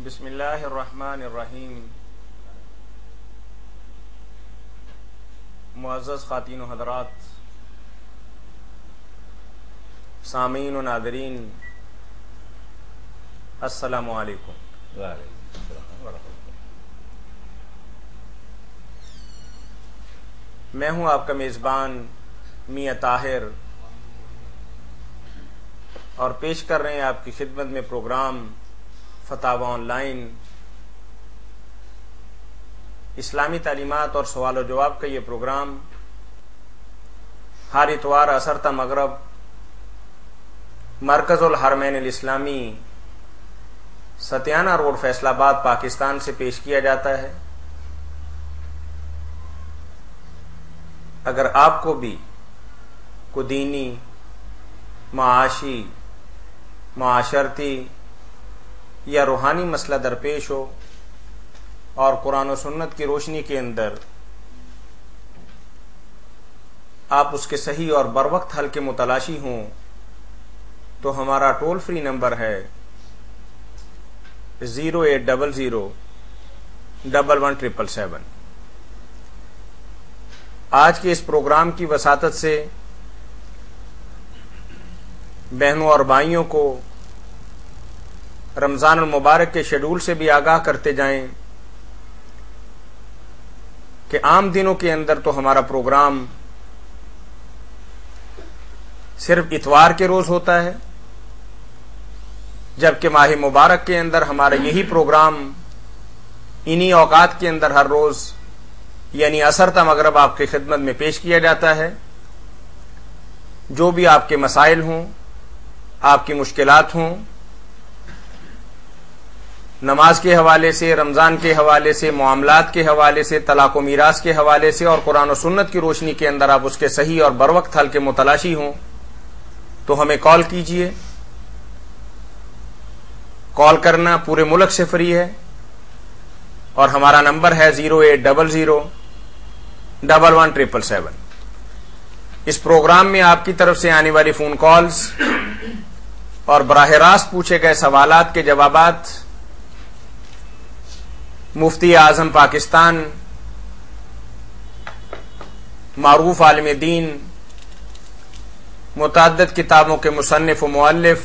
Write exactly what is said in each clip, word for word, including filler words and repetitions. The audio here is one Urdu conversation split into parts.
بسم اللہ الرحمن الرحیم۔ معزز خواتین و حضرات، سامعین و ناظرین، السلام علیکم۔ وعلیکم السلام ورحمۃ اللہ۔ میں ہوں آپ کا میزبان میاں طاہر، اور پیش کر رہے ہیں آپ کی خدمت میں پروگرام فتاوی آن لائن، اسلامی تعلیمات اور سوال و جواب کا یہ پروگرام ہر اتوار عصر تا مغرب مرکز الحرمین الاسلامی ستیانہ روڈ فیصل آباد پاکستان سے پیش کیا جاتا ہے۔ اگر آپ کو بھی کوئی دینی، معاشی، معاشرتی یا روحانی مسئلہ درپیش ہو اور قرآن و سنت کی روشنی کے اندر آپ اس کے صحیح اور بروقت حل کے متلاشی ہوں، تو ہمارا ٹول فری نمبر ہے zero eight double zero double one triple seven. آج کے اس پروگرام کی وساطت سے بہنوں اور بھائیوں کو رمضان المبارک کے شیڈول سے بھی آگاہ کرتے جائیں کہ عام دنوں کے اندر تو ہمارا پروگرام صرف اتوار کے روز ہوتا ہے، جبکہ ماہ مبارک کے اندر ہمارا یہی پروگرام انہی اوقات کے اندر ہر روز یعنی عصر تا مغرب آپ کی خدمت میں پیش کیا جاتا ہے۔ جو بھی آپ کے مسائل ہوں، آپ کی مشکلات ہوں، نماز کے حوالے سے، رمضان کے حوالے سے، معاملات کے حوالے سے، طلاق و میراث کے حوالے سے، اور قرآن و سنت کی روشنی کے اندر آپ اس کے صحیح اور بروقت حل کے متلاشی ہوں، تو ہمیں کال کیجئے۔ کال کرنا پورے ملک سے فری ہے، اور ہمارا نمبر ہے zero eight double zero double one triple seven. اس پروگرام میں آپ کی طرف سے آنے والی فون کالز اور براہ راست پوچھے گئے سوالات کے جوابات مفتی اعظم پاکستان، معروف عالم دین، متعدد کتابوں کے مصنف و مؤلف،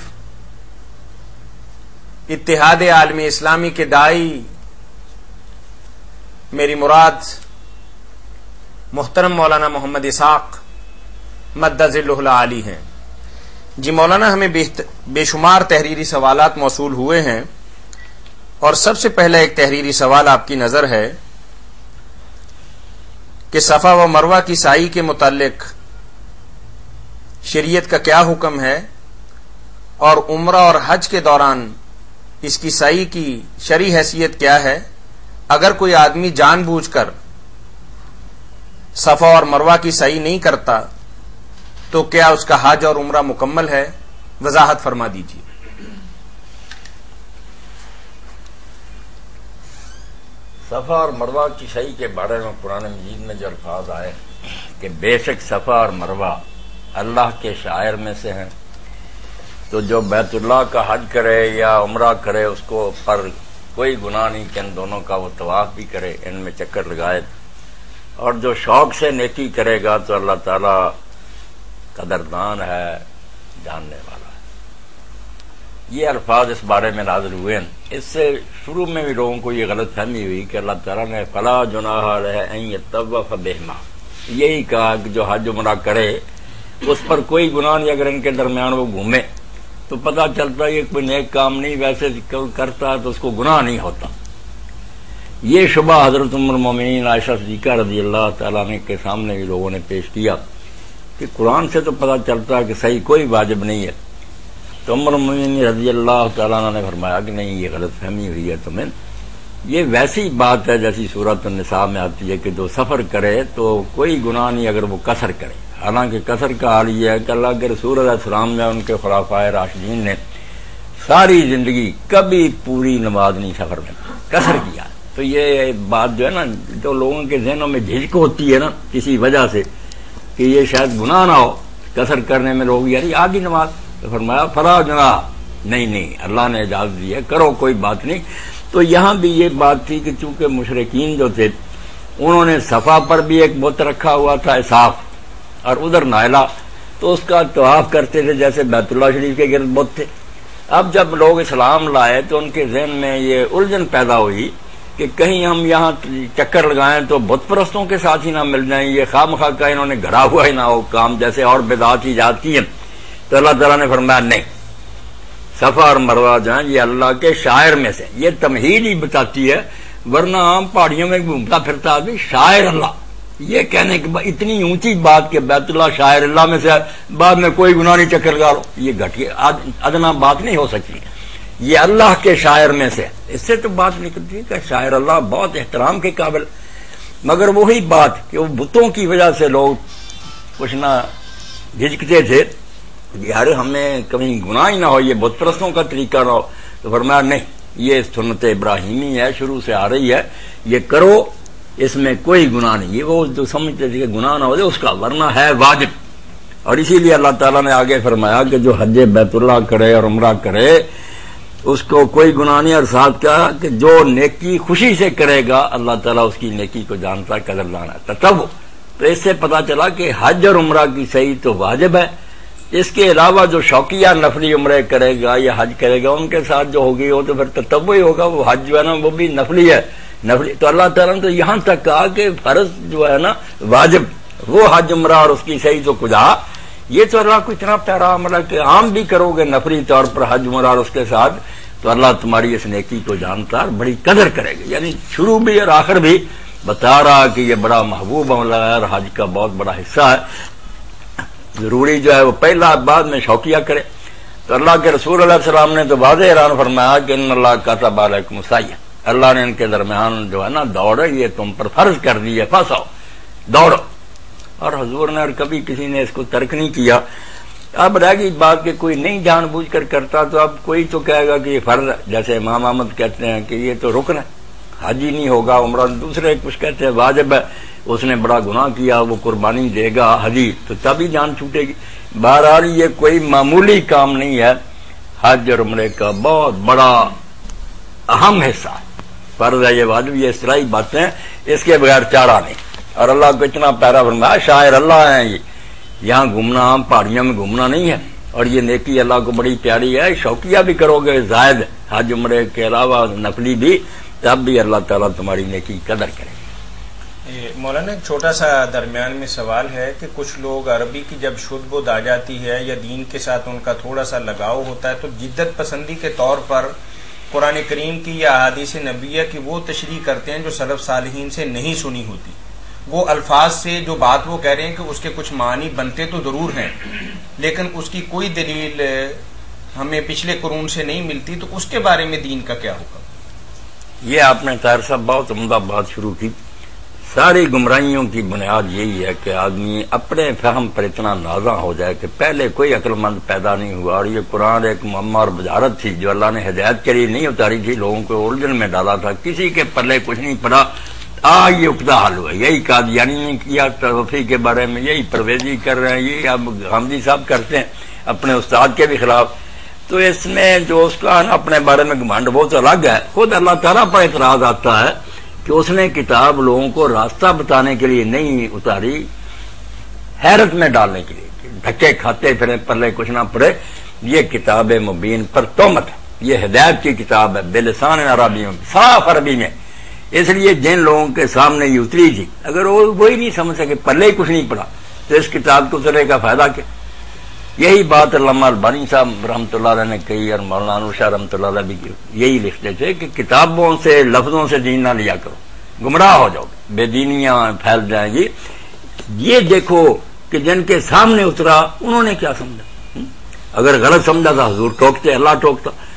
اتحاد عالمی اسلامی کے داعی، میری مراد محترم مولانا محمد اسحاق مد ظلہ العالی ہیں۔ جی مولانا، ہمیں بے شمار تحریری سوالات موصول ہوئے ہیں، اور سب سے پہلا ایک تحریری سوال آپ کی نظر ہے کہ صفا و مروہ کی سعی کے متعلق شریعت کا کیا حکم ہے، اور عمرہ اور حج کے دوران اس کی سعی کی شرعی حیثیت کیا ہے؟ اگر کوئی آدمی جان بوجھ کر صفا اور مروہ کی سعی نہیں کرتا تو کیا اس کا حج اور عمرہ مکمل ہے؟ وضاحت فرما دیجیے۔ صفا اور مروہ کی سعی کے بارے میں قرآن مجید میں جو الفاظ آئے کہ بے شک صفا اور مروہ اللہ کے شعائر میں سے ہیں، تو جو بیت اللہ کا حج کرے یا عمرہ کرے اس کو پر کوئی گناہ نہیں کہ ان دونوں کا وہ طواف بھی کرے، ان میں چکر لگائے، اور جو شوق سے نیکی کرے گا تو اللہ تعالی قدردان ہے، جاننے والا ہے۔ یہ الفاظ اس بارے میں نازل ہوئے ہیں۔ اس سے شروع میں بھی لوگوں کو یہ غلط فہمی ہوئی کہ اللہ تعالیٰ نے فلا جناح علیہ ان یطوف بہما، یہی کہا کہ جو حج عمرہ کرے اس پر کوئی گناہ نہیں اگر ان کے درمیان وہ گھومے، تو پتہ چلتا ہے یہ کوئی نیک کام نہیں، ویسے کرتا ہے تو اس کو گناہ نہیں ہوتا۔ یہ شبہ حضرت ام المومنین عائشہ صدیقہ رضی اللہ تعالیٰ عنہ کے سامنے بھی لوگوں نے پیش کیا کہ قرآن سے تو پتہ چلتا ہے کہ صحیح کوئی واجب نہیں ہے، تو ام المومنین رضی اللہ تعالیٰ عنہ نے فرمایا کہ نہیں، یہ غلط فہمی ہوئی ہے تمہیں، یہ ویسی بات ہے جیسی سورۃ النساء میں آتی ہے کہ جو سفر کرے تو کوئی گناہ نہیں اگر وہ قصر کرے۔ حالانکہ قصر کا حال یہ ہے کہ اللہ کے رسول علیہ السلام نے، ان کے خلفائے راشدین نے ساری زندگی کبھی پوری نماز نہیں سفر میں قصر کیا۔ تو یہ بات جو ہے نا، جو لوگوں کے ذہنوں میں جھجک ہوتی ہے نا کسی وجہ سے کہ یہ شاید گناہ نہ ہو قصر کرنے میں، لوگ یعنی آگی نماز، تو فرمایا فلا جناح، نہیں نہیں، اللہ نے اجازت دی ہے، کرو کوئی بات نہیں۔ تو یہاں بھی یہ بات تھی کہ چونکہ مشرکین جو تھے انہوں نے صفا پر بھی ایک بت رکھا ہوا تھا اسحاق، اور ادھر نائلہ، تو اس کا طواف کرتے تھے جیسے بیت اللہ شریف کے گرد بت تھے۔ اب جب لوگ اسلام لائے تو ان کے ذہن میں یہ الجھن پیدا ہوئی کہ کہیں ہم یہاں چکر لگائیں تو بت پرستوں کے ساتھ ہی نہ مل جائیں، یہ خواہ مخواہ کا انہوں نے گھڑا ہوا ہی نہ ہو کام، جیسے اور بدعات ایجاد کی ہیں۔ تو اللہ تعالیٰ نے فرمایا نہیں، صفا اور مروہ جو ہیں یہ اللہ کے شاعر میں سے، یہ تمہید ہی بتاتی ہے، ورنہ عام پہاڑیوں میں گھومتا پھرتا آدمی شاعر اللہ، یہ کہنے کے بعد اتنی اونچی بات کہ بیت اللہ شاعر اللہ میں سے بعد میں کوئی گناہ نہیں چکر لگا لو، یہ گھٹیا ادنا بات نہیں ہو سکتی، یہ اللہ کے شاعر میں سے، اس سے تو بات نکلتی ہے کہ شاعر اللہ بہت احترام کے قابل، مگر وہی بات کہ وہ بتوں کی وجہ سے لوگ کچھ نہ جھجکتے تھے، یار ہمیں کبھی گناہ ہی نہ ہو، یہ بت پرستوں کا طریقہ نہ ہو، تو فرمایا نہیں، یہ سنت ابراہیمی ہے، شروع سے آ رہی ہے، یہ کرو، اس میں کوئی گناہ نہیں، یہ وہ جو سمجھتے تھے کہ گناہ نہ ہو جائے اس کا، ورنہ ہے واجب۔ اور اسی لیے اللہ تعالیٰ نے آگے فرمایا کہ جو حج بیت اللہ کرے اور عمرہ کرے اس کو کوئی گناہ نہیں، اور ساتھ کہا کہ جو نیکی خوشی سے کرے گا اللہ تعالیٰ اس کی نیکی کو جانتا ہے، قدردان ہے۔ تب تو اس سے پتا چلا کہ حج اور عمرہ کی صحیح تو واجب ہے، اس کے علاوہ جو شوقیہ نفلی عمرے کرے گا یا حج کرے گا ان کے ساتھ جو ہوگی وہ تو پھر تطوع ہی ہوگا، وہ حج جو ہے نا وہ بھی نفلی ہے، نفلی۔ تو اللہ تعالیٰ نے تو یہاں تک کہا کہ فرض جو ہے نا واجب، وہ حج عمرہ اور اس کی صحیح تو کجا، یہ تو اللہ کو اتنا پیارا عمل ہے کہ عام بھی کرو گے نفلی طور پر حج عمرہ اور اس کے ساتھ تو اللہ تمہاری اس نیکی کو جانتا ہے اور بڑی قدر کرے گا۔ یعنی شروع بھی اور آخر بھی بتا رہا کہ یہ بڑا محبوب عمل ہے اور حج کا بہت بڑا حصہ ہے، ضروری جو ہے وہ پہلا بعد میں شوقیہ کرے۔ تو اللہ کے رسول علیہ السلام نے تو واضح اعلان فرمایا کہ ان اللہ کتب علیکم السعی، اللہ نے ان کے درمیان جو ہے نا دوڑ یہ تم پر فرض کر دی ہے، پھنساؤ دوڑو، اور حضور نے اور کبھی کسی نے اس کو ترک نہیں کیا۔ اب رہ گئی بات کہ کوئی نہیں جان بوجھ کر کرتا تو اب کوئی تو کہے گا کہ یہ فرض ہے، جیسے امام احمد کہتے ہیں کہ یہ تو رکن ہے، حج ہی نہیں ہوگا عمرہ، دوسرے کچھ کہتے ہیں واجب ہے، اس نے بڑا گناہ کیا وہ قربانی دے گا حجی تو تبھی جان چھوٹے گی۔ بہرحال یہ کوئی معمولی کام نہیں ہے، حج اور عمرے کا بہت بڑا اہم حصہ ہے، فرض ہے یہ واجب، یہ اصطلاحی باتیں، اس کے بغیر چارہ نہیں۔ اور اللہ کو اتنا پیارا فرمایا شاعر اللہ ہیں، یہ یہاں گھومنا عام پہاڑیوں میں گھومنا نہیں ہے، اور یہ نیکی اللہ کو بڑی پیاری ہے، شوقیہ بھی کرو گے زائد حج عمرے کے علاوہ نفلی بھی، تب بھی اللہ تعالیٰ تمہاری نیکی قدر کرے گا۔ مولانا ایک چھوٹا سا درمیان میں سوال ہے کہ کچھ لوگ عربی کی جب شد بدھ آ جاتی ہے یا دین کے ساتھ ان کا تھوڑا سا لگاؤ ہوتا ہے تو جدت پسندی کے طور پر قرآن کریم کی یا احادیث نبویہ کی وہ تشریح کرتے ہیں جو سلف صالحین سے نہیں سنی ہوتی، وہ الفاظ سے جو بات وہ کہہ رہے ہیں کہ اس کے کچھ معنی بنتے تو ضرور ہیں لیکن اس کی کوئی دلیل ہمیں پچھلے قرون سے نہیں ملتی، تو اس کے بارے میں دین کا کیا حکم؟ یہ آپ نے طاہر صاحب بہت عمدہ بات شروع کی۔ ساری گمراہیوں کی بنیاد یہی ہے کہ آدمی اپنے فہم پر اتنا نازاں ہو جائے کہ پہلے کوئی عقل مند پیدا نہیں ہوا، اور یہ قرآن ایک معمہ اور بجارت تھی جو اللہ نے ہدایت کے لیے نہیں اتاری تھی، لوگوں کو الجھن میں ڈالا تھا، کسی کے پلے کچھ نہیں پڑا، آ یہ اقدا حل ہوا، یہی قادیانی نے کیا توفی کے بارے میں، یہی پرویزی کر رہے ہیں، یہ اب حامدی صاحب کرتے ہیں اپنے استاد کے بھی خلاف، تو اس میں جو اس کا اپنے بارے میں گھمنڈ بہت الگ ہے۔ خود اللہ تعالیٰ پر اعتراض آتا ہے کہ اس نے کتاب لوگوں کو راستہ بتانے کے لیے نہیں اتاری، حیرت میں ڈالنے کے لیے، دھکے کھاتے پھرے پلے کچھ نہ پڑے، یہ کتاب مبین پر تہمت ہے، یہ ہدایت کی کتاب ہے بلسان عربی میں، صاف عربی میں، اس لیے جن لوگوں کے سامنے یہ اتری تھی اگر وہ وہی نہیں سمجھ سکے، پلے کچھ نہیں پڑا، تو اس کتاب کو اترنے کا فائدہ کیا؟ یہی بات علامہ البانی صاحب رحمۃ اللہ علیہ نے کہی، اور مولانا انور شاہ رحمۃ اللہ علیہ بھی یہی لکھتے تھے کہ کتابوں سے لفظوں سے دین نہ لیا کرو، گمراہ ہو جاؤ گے، بے دینیاں پھیل جائیں گی۔ یہ دیکھو کہ جن کے سامنے اترا انہوں نے کیا سمجھا، اگر غلط سمجھا تھا حضور ٹوکتے، اللہ ٹوکتا،